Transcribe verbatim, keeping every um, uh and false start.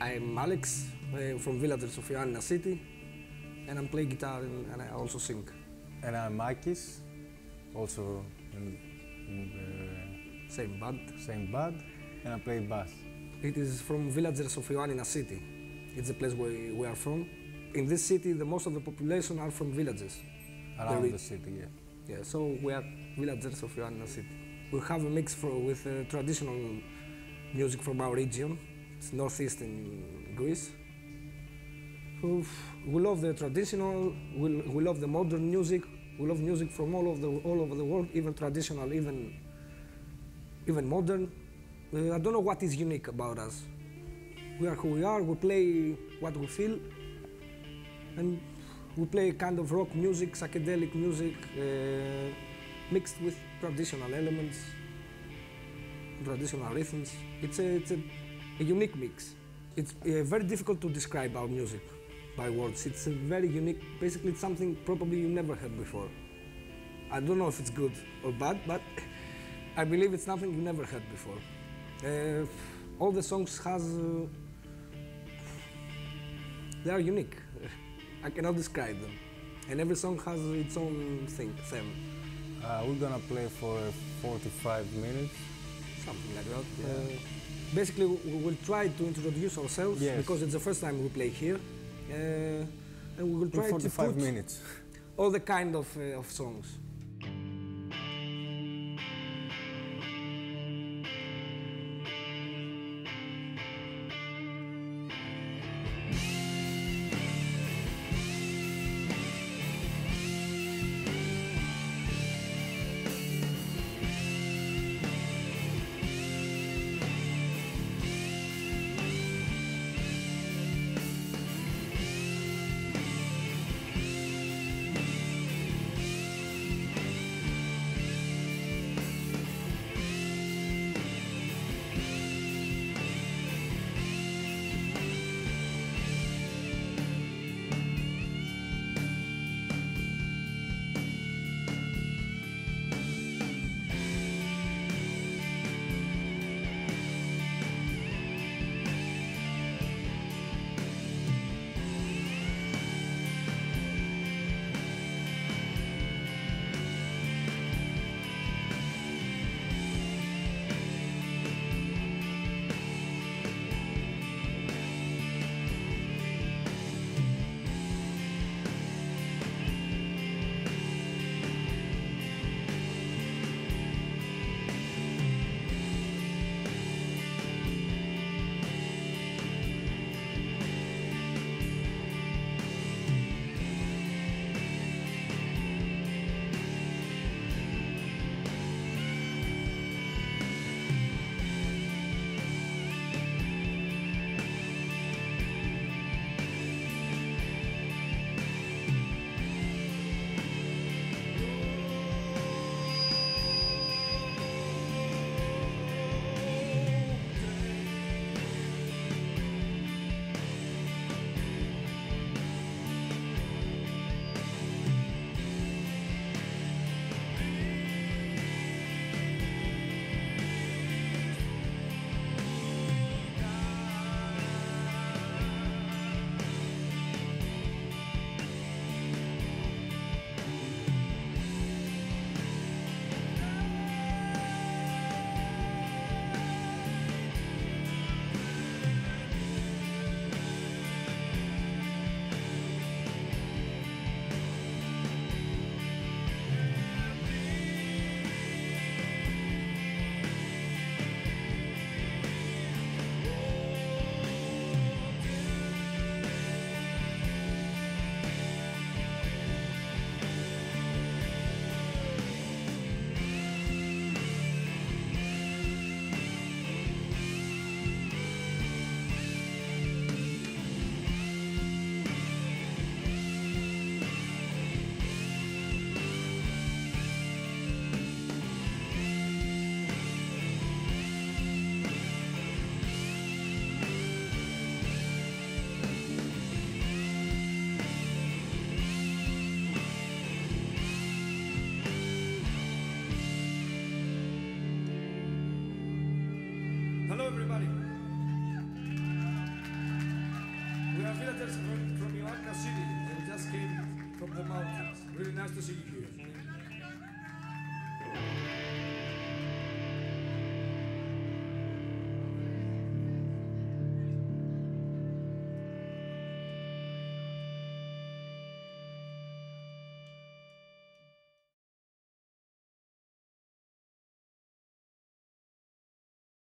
I'm Alex uh, from Villagers of Ioannina City, and I play guitar and, and I also sing. And I'm Makis, also in, in the same band. Same band, and I play bass. It is from Villagers of Ioannina City. It's the place where we are from. In this city, the most of the population are from villages. Around the city, yeah. Yeah, so we are Villagers of Ioannina City. We have a mix for, with uh, traditional music from our region. It's northeast in Greece. We love the traditional, we, we love the modern music, we love music from all, of the, all over the world, even traditional, even, even modern. Uh, I don't know what is unique about us. We are who we are, we play what we feel, and we play kind of rock music, psychedelic music, uh, mixed with traditional elements, traditional rhythms. It's a, it's a, a unique mix. It's uh, very difficult to describe our music by words. It's a very unique, basically it's something probably you never heard before. I don't know if it's good or bad, but I believe it's something you never heard before. Uh, all the songs has, uh, they are unique. I cannot describe them. And every song has its own thing, theme. Uh, we're gonna play for forty-five minutes. Something like that. Yeah. Uh, basically, we will try to introduce ourselves, yes, because it's the first time we play here. Uh, and we will try to put minutes. all the kind of, uh, of songs. Hello, everybody. villagers from, from Ivanka City. They just came from the mountains. Really nice to see you here.